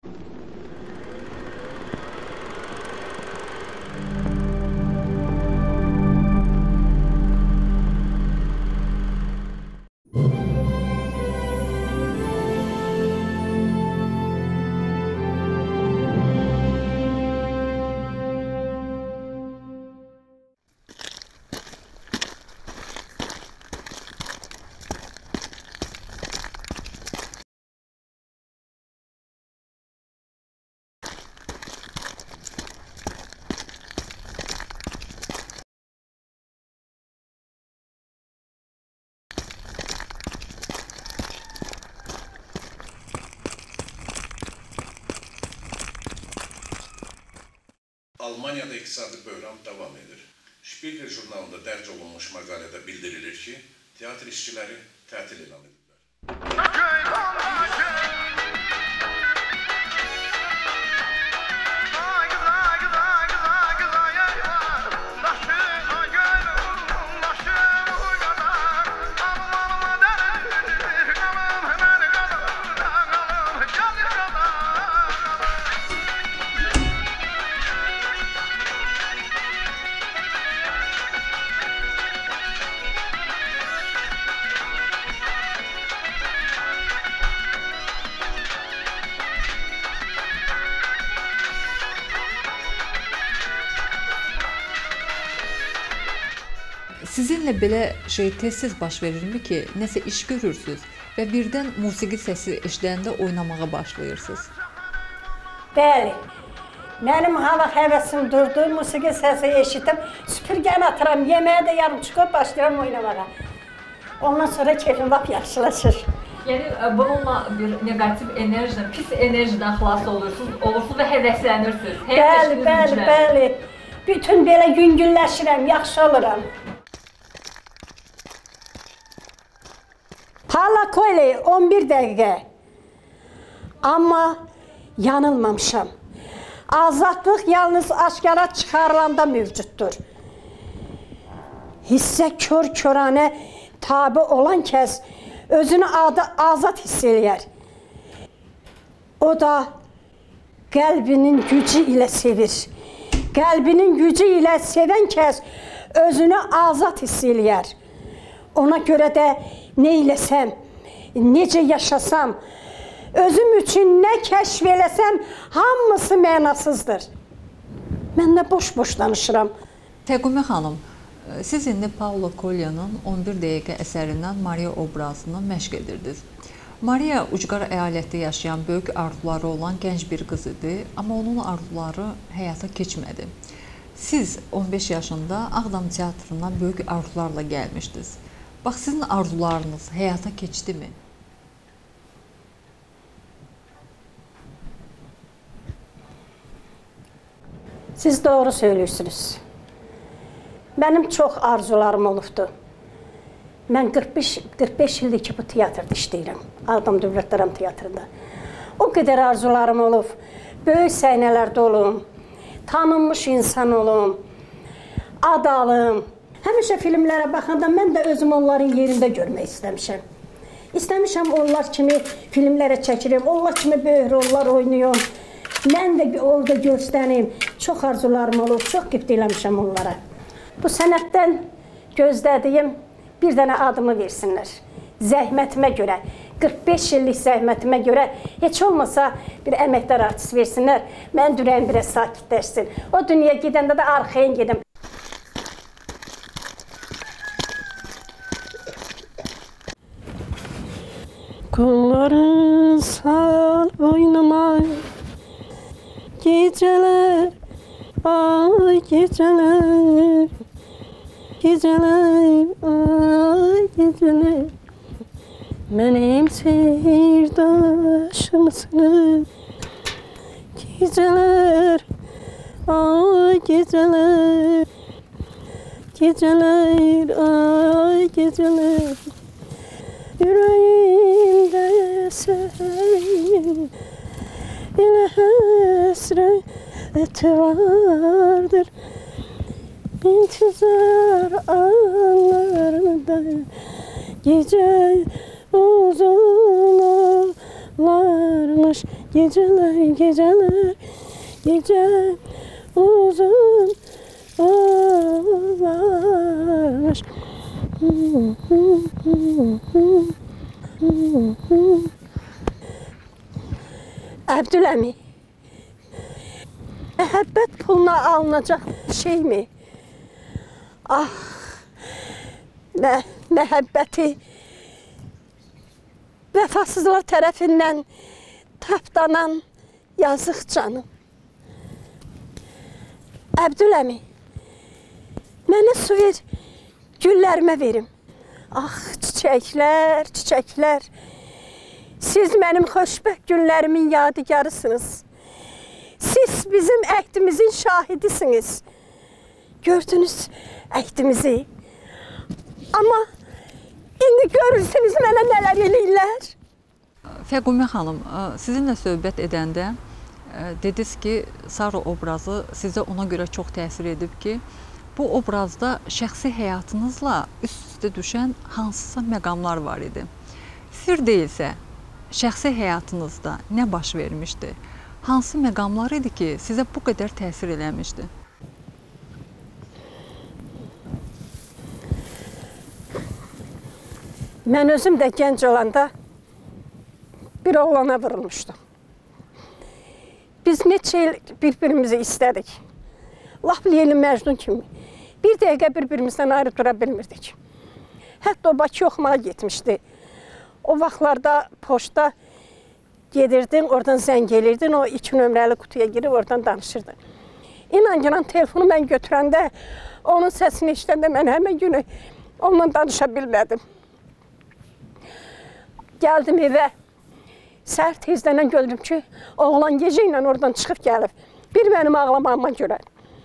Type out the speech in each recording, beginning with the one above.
Almanya'da iqtisadi böhran devam edir. Spiegel jurnalında dərc olunmuş məqalədə bildirilir ki, teatr işçiləri tətil elan ediblər. Sizinlə belə şey tez-tez baş verirmi ki, nəsə iş görürsünüz və birdən musiqi səsi eşidəndə oynamağa başlayırsınız? Bəli. Mənim hava həvəsim durdu, musiqi səsi eşitdim, süpürgəni atıram, yeməyə də yarım çıxıb başlayıram oynamağa. Ondan sonra keyfim lap yaxşılaşır. Yəni bununla bir negativ enerjiden, pis enerjiden xilas olursunuz və həvəslənirsiniz. Bəli. Bütün belə yüngülləşirəm, yaxşı oluram. Hala Koyle 11 dəqiqə. Amma yanılmamışam. Azadlıq yalnız aşkara çıxarılanda mövcuddur. Hissə kör-körənə tabi olan kəs özünü azad hiss eləyər. O da qəlbinin gücü ilə sevir. Qəlbinin gücü ilə sevən kəs özünü azad hiss eləyər. Ona görə də nə eləsəm, necə yaşasam, özüm üçün nə kəşf eləsəm, hamısı mənasızdır. Mən də boş-boş danışıram. Təqvimə xanım, siz indi Paulo Coelho'nun 11 dəqiqə əsərindən Maria obrazını məşq edirdiniz. Maria ucqar əyalətdə yaşayan böyük arzuları olan gənc bir qız idi, amma onun arzuları həyata keçmədi. Siz 15 yaşında Ağdam teatrından böyük arzularla gəlmişdiniz. Bax, sizin arzularınız həyata keçdimi? Siz doğru söylüyorsunuz. Benim çok arzularım olubdu. Ben 45 ildir ki bu tiyatrda işləyirəm. Ağdam Dövlət Dram Teatrında. O qədər arzularım olub. Böyük səhnələrdə olum. Tanınmış insan olum. Ad alım. Həmişə filmlərə baxanda mən də özüm onların yerində görmək istəmişəm. İstəmişəm onlar kimi filmlərə çəkirim. Onlar kimi böyük rollar oynayım. Mən də orada göstərim. Çox arzularım olub. Çox qift eləmişəm onlara. Bu sənətdən gözlədiyim bir dənə adımı versinlər. Zəhmətimə görə, 45 illik zəhmətimə görə heç olmasa bir əməkdar artist versinlər. Mən ürəyim biraz sakitləşsin. O dünyaya gedəndə də arxayın gedim. Kolları sal boynuma, geceler, ay geceler, geceler, ay geceler, benim seyirdaşımsın. Geceler, ay geceler, geceler, ay geceler, yüreğimde senin ile hasret vardır. İntizar anlarında gece uzun olarmış, Geceler, geceler, gece uzun olmuş. Əbdüləmi, məhəbbət puluna alınacaq şey mi? Ah, məhəbbəti vəfasızlar tərəfindən tapdanan yazıq canım. Əbdüləmi, mənə su ver, güllərimə verim. Ah, çiçəklər, çiçəklər. Siz mənim xoşbəxt günlərimin yadigarısınız. Siz bizim əhdimizin şahidisiniz. Gördünüz əhdimizi. Amma indi görürsünüz mənə nələr eləyirlər. Fəqumə xanım, sizinlə söhbət edəndə dediniz ki, Sara obrazı sizə ona görə çox təsir edib ki, bu obrazda şəxsi həyatınızla üst-üstə düşən hansısa məqamlar var idi. Sir deyilsə, şəxsi həyatınızda nə baş vermişdi? Hansı məqamlar idi ki, sizə bu qədər təsir eləmişdi? Mən özüm də gənc olanda bir oğlana vurulmuşdum. Biz neçə il bir-birimizi istədik. Lap Leyli Məcnun kimi. Bir dəqiqə bir-birimizdən ayrı dura bilmirdik. Hətta o Bakı oxumağa getmişdi. O vaxtlarda poçta gedirdin, oradan zəng edirdin, o 2 nömrəli qutuya girib oradan danışırdın. İnan telefonu mən götürəndə, onun səsini eşidəndə mən həmin günü onunla danışa bilmədim. Gəldim evə, səhər tezdən gördüm ki, oğlan gecə ilə oradan çıxıb gəlib. Bir mənim ağlamağıma görə.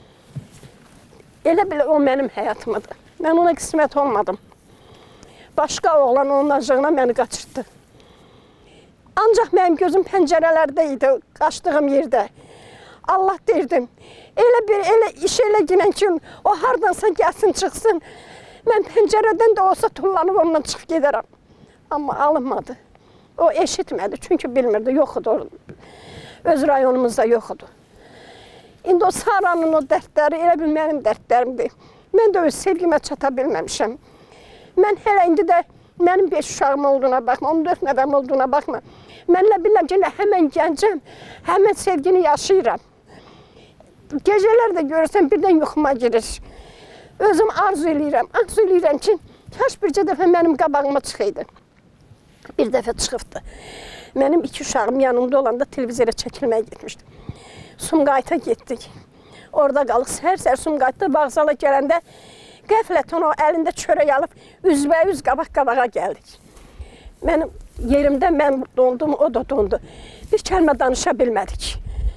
Elə bilə o mənim həyatımdır. Mən ona qismət olmadım. Başqa oğlan onun acığına məni qaçırtdı. Ancaq mənim gözüm pəncərələrdə idi, qaçdığım yerdə. Allah deyirdim, elə iş elə günən ki, o hardansa gəlsin, çıxsın. Mən pəncərədən də olsa tullanıb ondan çıxıb gedərəm. Amma alınmadı. O eşitmədi, çünki bilmirdi, yox idi. Öz rayonumuzda yox idi. İndi o Saranın o dərdləri elə bil mənim dərdlərimdir. Mən də öz sevgimə çata bilməmişəm. Mən hələ indi də mənim 5 uşağım olduğuna baxma, 14 nəvəm olduğuna baxma. Mən elə bilirəm ki, həmən gəncəm, həmən sevgini yaşayıram. Gecələr də görürsən, birdən yuxuma girir. Özüm arzu eləyirəm ki, kaş bircə dəfə mənim qabağıma çıxıydı. Bir dəfə çıxıbdı. Mənim 2 uşağım yanımda olanda televizora çəkilməyə getmişdi. Sumqayıta getdik. Orada qalıq. Səhər-səhər Sumqayıtda vağzala gələndə qəflətən o əlində çörək alıb üzbəyüz qabaq-qabağa gəldik. Mənim yerimdə mən dondum, o da dondu. Bir kəlmə danışa bilmədik.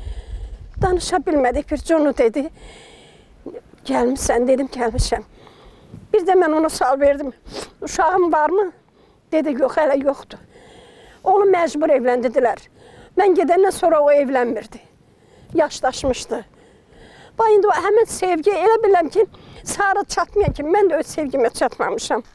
Bir onu dedi. Gəlmişsən, dedim, gəlmişəm. Bir də mən ona sual verdim. Uşağım varmı? Dedi, yox, hələ yoxdur. Onu məcbur evləndirdilər. Mən gedəndən sonra o evlənmirdi. Yaşlaşmışdı. Bax, indi o həmin sevgi elə biləm ki, Sara çatmayan ki, mən də öz sevgimə çatmamışam.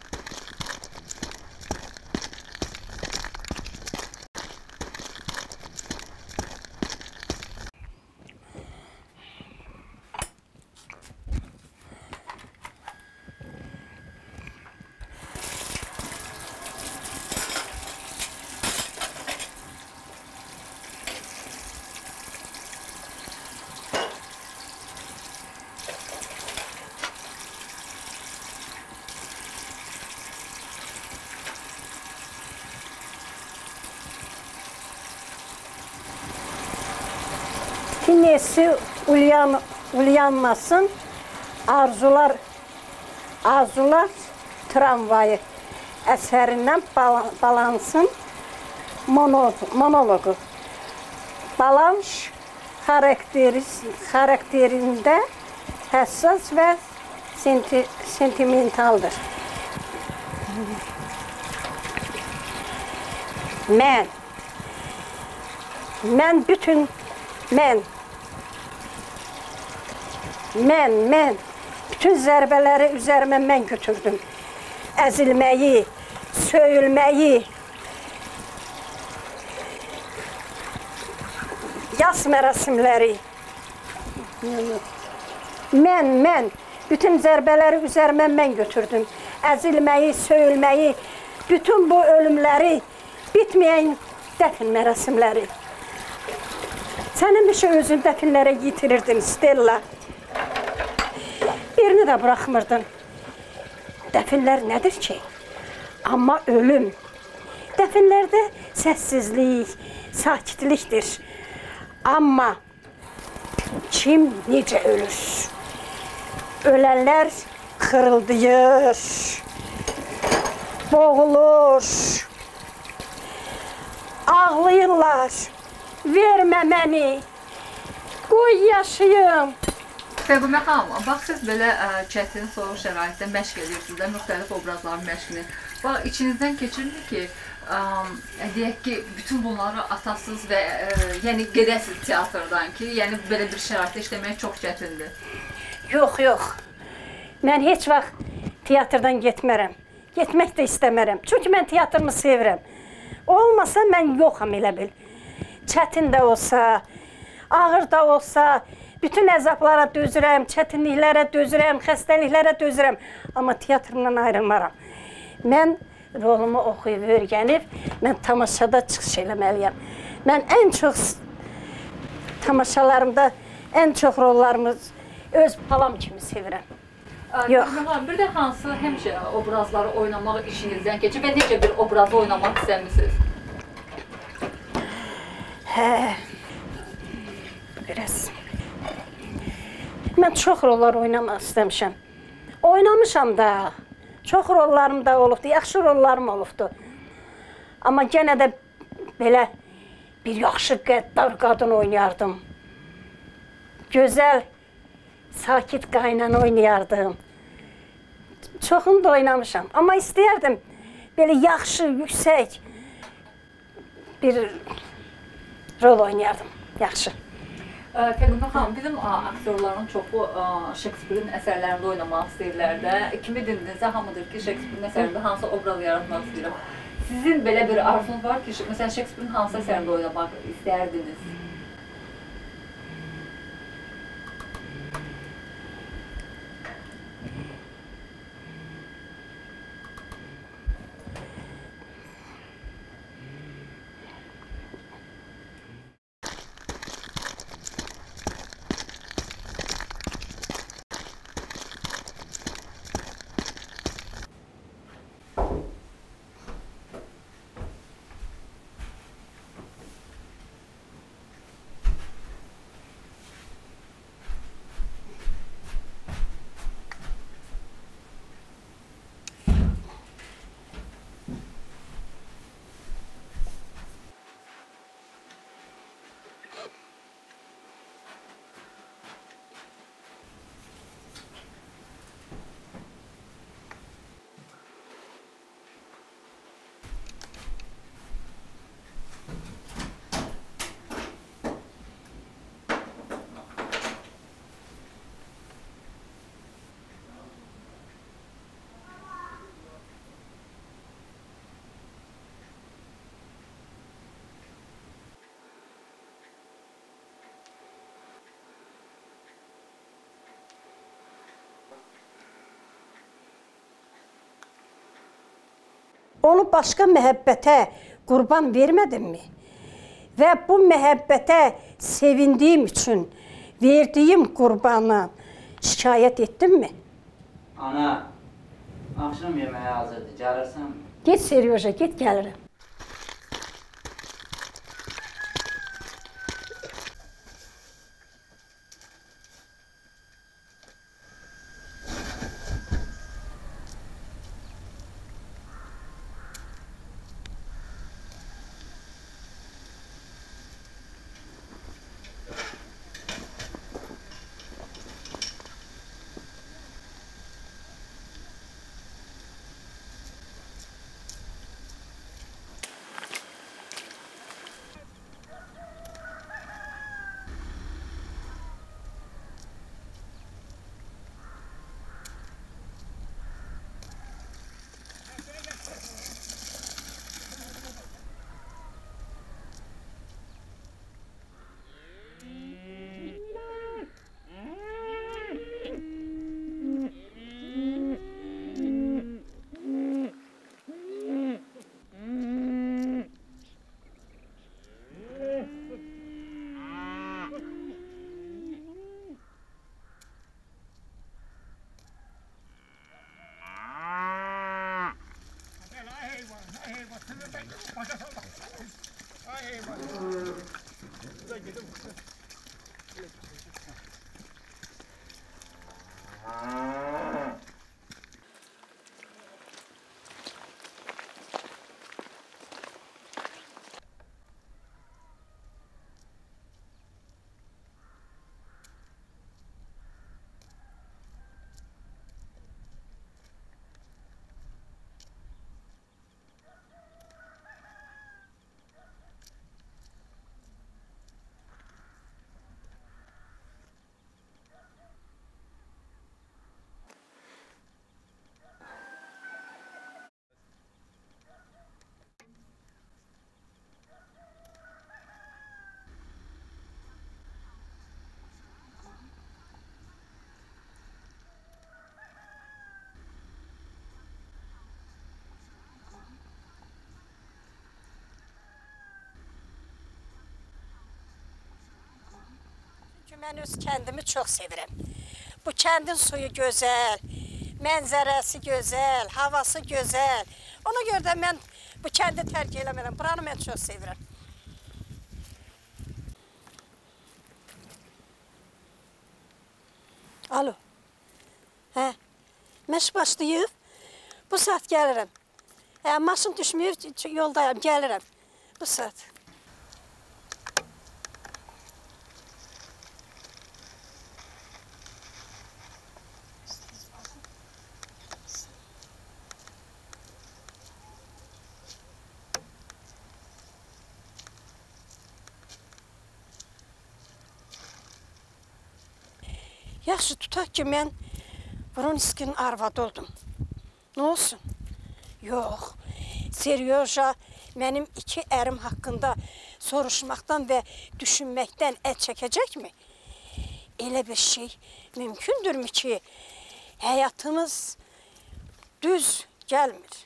Tinesi uyanmasın, arzular tramvayı əsərindən balansın monologu. Balans xarakterində həssas və sentimentaldır. Mən bütün zərbələri üzərimə mən götürdüm. Əzilməyi, söyülməyi, yas mərasimləri. Mən bütün zərbələri üzərimə mən götürdüm. Əzilməyi, söyülməyi, bütün bu ölümləri, bitməyən dəfn mərasimləri. Sən həmişə özün dəfinlərə yitirirdin, Stella. Birini də buraxmırdın. Dəfinlər nədir ki? Amma ölüm. Dəfinlərdə səssizlik, sakitlikdir. Amma kim necə ölür? Ölənlər xırıldayır, boğulur, ağlayırlar. Vermə məni, qoy yaşayım. Fəqumə xanım, bax siz belə çətin, soğuk şəraitdə məşq edirsiniz də, müxtəlif obrazların məşqini. Bax, içinizdən keçirmi ki, deyək ki, bütün bunları atasız və yəni gedəsiz teatrdan ki, yəni belə bir şəraitdə işləmək çox çətindir. Yox. Mən heç vaxt teatrdan getmərəm. Getmək də istəmərəm. Çünki mən teatrımı sevirəm. Olmasa mən yoxam elə bil. Çətin də olsa, ağır da olsa, bütün əzablara dözürəm, çətinliklərə dözürəm, xəstəliklərə dözürəm. Amma teatrımdan ayrılmaram. Mən rolumu oxuyub, öyrənib, mən tamaşada çıxış eləməliyəm. Mən ən çox tamaşalarımda, ən çox rollarımı öz balam kimi sevirəm. Yox. Bir də hansı həmişə obrazları oynamaq işinizdən keçir və necə bir obrazı oynamaq istəmişsiniz? Biraz. Mən çox rollar oynamaq istəmişəm. Oynamışam da. Çox rollarım da olubdu, yaxşı rollarım olubdu. Amma yenə də belə bir yaxşı qəddar qadın oynayardım. Gözəl, sakit qaynana oynayardım. Çoxunu da oynamışam. Amma istəyərdim belə yaxşı, yüksək bir rol oynayardım. Yaxşı. Fəqumə xanım, bizim aktyorların çoxu Shakespeare'in əsərlərində oynamaq istəyirlər də. Kimi dinləyinizdə hamıdır ki, Shakespeare'in əsərində hansı obraz yaratmaq istəyirəm. Sizin belə bir arzunuz var ki, məsələn, Shakespeare'in hansı əsərində oynamaq istərdiniz? Onu başqa məhəbbətə qurban vermədimmi? Və bu məhəbbətə sevindiyim üçün verdiyim qurbanı şikayət etdimmi? Ana, axşam yeməyi hazırdır, gəlirsən? Get Seryoja, get gəlirəm. Çünki mən öz kəndimi çox sevirəm. Bu kəndin suyu gözəl, mənzərəsi gözəl, havası gözəl. Ona görə də mən bu kəndi tərk eləmirəm. Buranı mən çox sevirəm. Alo. Hə. Məş başlayıb. Bu saat gəlirəm. Hə, maşın düşməyib, yoldayam, gəlirəm. Bu saat. Yaxşı, tutaq ki, mən Vronskinin arvadı oldum. Nə olsun? Yox, Seryoja mənim 2 ərim haqqında soruşmaqdan və düşünməkdən əl çəkəcəkmi? Elə bir şey mümkündürmü ki, həyatımız düz gəlmir.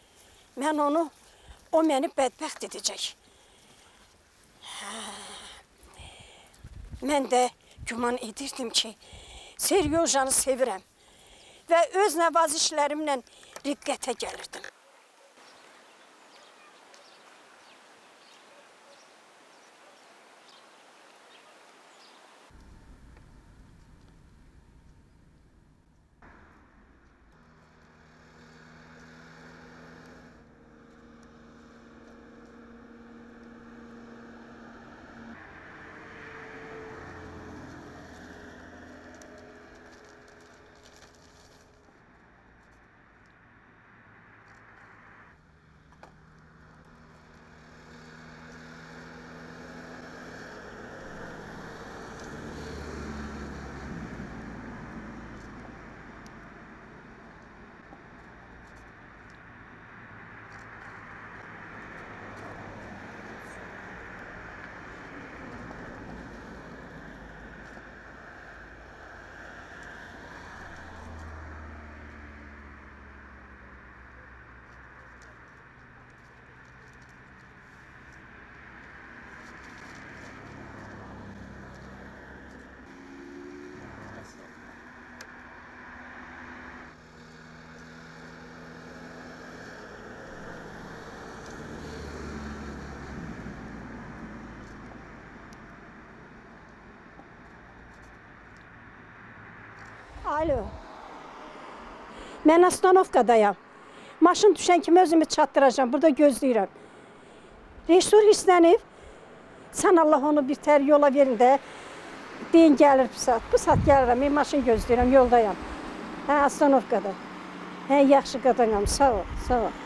O məni bədbəxt edəcək. Mən də güman edirdim ki, Seryojanı sevirəm və öz nəvazişlərimlə riqqətə gəlirdim. Alo. Mən Astanovkadayam. Maşın düşən kimi özümü çatdıracağım. Burada gözləyirəm. Rejissor hirslənib. Sən Allah onu bir tər yola verin də. Deyin gəlir bu saat. Bu saat gəlirəm. Mən maşın gözləyirəm. Yoldayam. Hə, Astanovkada. Hə, yaxşı qadanam. Sağ ol. Sağ ol.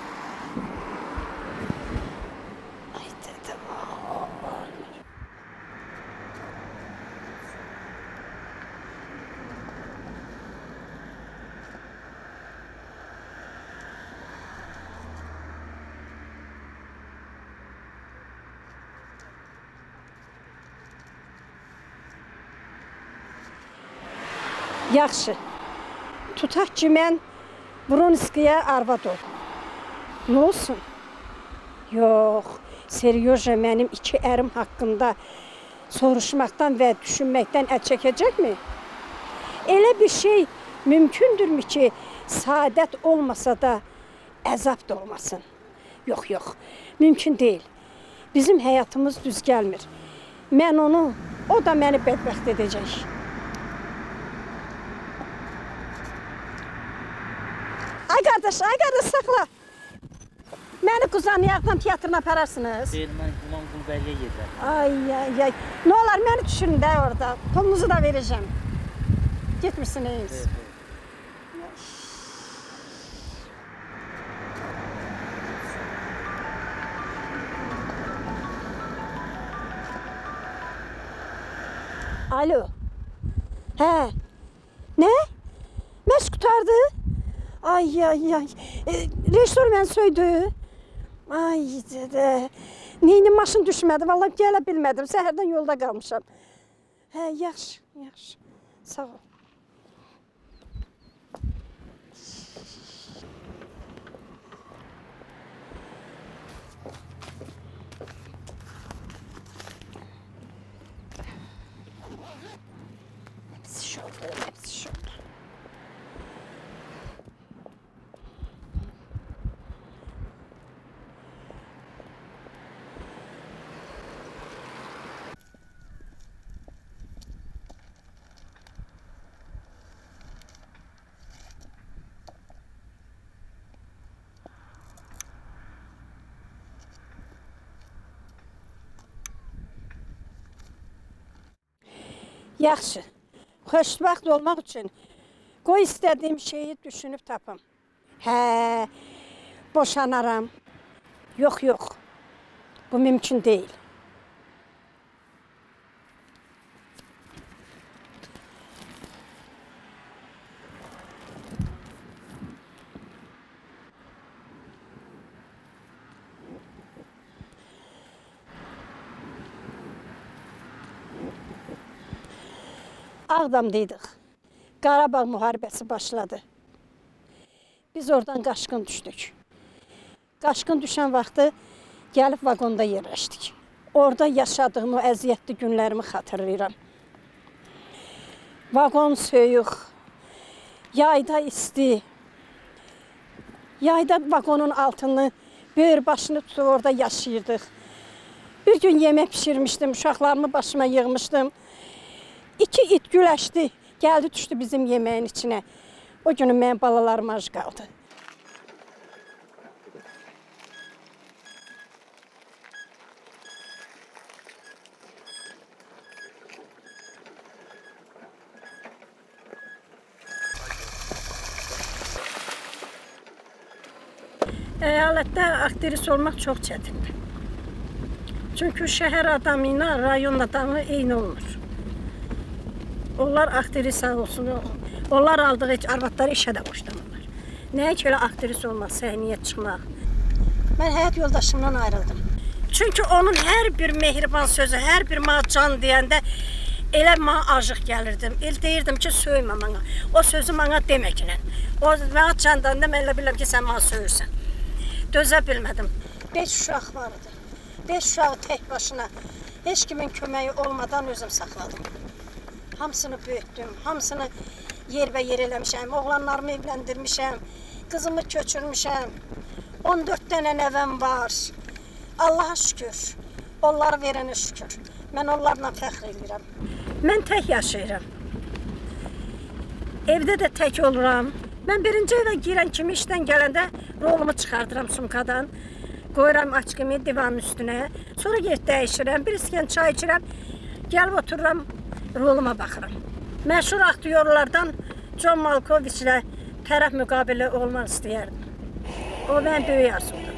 Yaxşı. Tutaq ki, mən Vronskiyə arvad oldum. Nə olsun? Yox, Seryoja mənim 2 ərim haqqında soruşmaqdan və düşünməkdən əl çəkəcəkmi? Elə bir şey mümkündürmü ki, saadət olmasa da əzab da olmasın? Yox, yox, mümkün deyil. Bizim həyatımız düz gəlmir. Mən onu, o da məni bədbəxt edəcək. Ay qardaş, saxla. Məni Quzaniyaqdan teatrına apararsınız. Deyil, mən Quman Qulbəlliyə gedirəm. Ay. Nə olar, məni düşürün də orada. Pulunuzu da verəcəm. Getmirsiniz. Evet. Alo. Hə. Nə? Məşq qurtardı? Ay. Rejissor məni söydü. Ay, neyini maşın düşmədi. Vallahi gələ bilmədim. Səhərdən yolda qalmışam. Hə, yaxşı. Sağ ol. Hepsi şurada. Yaxşı. Xoşbəxt olmaq üçün qoy istədiyim şeyi düşünüb tapım. Hə, boşanaram. Yox. Bu mümkün deyil. Ağdamdaydık. Qarabağ müharibəsi başladı. Biz oradan qaçqın düşdük. Qaçqın düşən vaxtı gəlib vaqonda yerləşdik. Orada yaşadığım o əziyyətli günlərimi xatırlayıram. Vaqon soyuq, yayda isti. Yayda vaqonun altını, böyür başını tutub orada yaşayırdıq. Bir gün yemək pişirmişdim, uşaqlarımı başıma yığmışdım. 2 it güləşdi, gəldi düşdü bizim yeməyin içinə. O günü mənim balalarım ac qaldı. Əyalətdə aktris olmaq çox çətindir. Çünki şəhər adamı ilə rayon adamı eyni olmur. Onlar aktrisa olsun, onlar aldığı arvadları işə də boşlamırlar. Nəyə ki elə aktris olmaq, səhnəyə çıxmaq. Mən həyat yoldaşımdan ayrıldım. Çünki onun hər bir mehriban sözü, hər bir mənə can deyəndə elə mənə acıq gəlirdim. El deyirdim ki, söymə mənə. O sözü mənə deməklə. O mənə can deyəndə mən elə bilirəm ki, sən mənə söyürsən. Dözə bilmədim. 5 uşaq vardı. 5 uşağı tək başına, heç kimin köməyi olmadan özüm saxladım. Hamısını böyütdüm, hamısını yerbəyer eləmişəm, oğlanlarımı evləndirmişəm, qızımı köçürmüşəm, 14 dənə nəvəm var. Allaha şükür, onları verənə şükür. Mən onlarla fəxr edirəm. Mən tək yaşayıram. Evdə də tək oluram. Mən birinci evə girən kimi işdən gələndə rolumu çıxardıram sumkadan. Qoyuram açqımı divanın üstünə. Sonra yer dəyişirəm, bir iskən çay içirəm. Gəlib otururam, roluma baxıram. Məşhur aktyorlardan John Malkovichlə tərəf müqabili olmaq istəyərdim. O mənim böyük arzumdur.